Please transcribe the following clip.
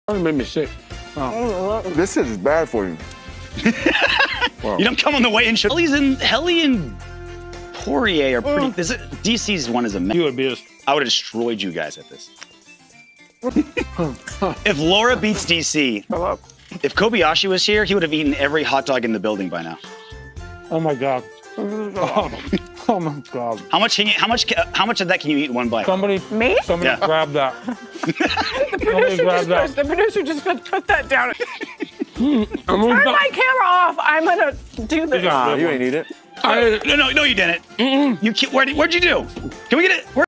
That made me sick. Oh. This shit is bad for you. Wow. You don't come on the way in. Helly and Poirier are pretty. DC's one is a mess. You would be I would have destroyed you guys at this. If Laura beats DC, if Kobayashi was here, he would have eaten every hot dog in the building by now. Oh my god. Oh my god. How much of that can you eat in one bite? Somebody grab that. The producer just put that down. Turn my camera off. I'm gonna do this. Nah, you ain't eat it. No, you didn't. Where'd you do? Can we get it?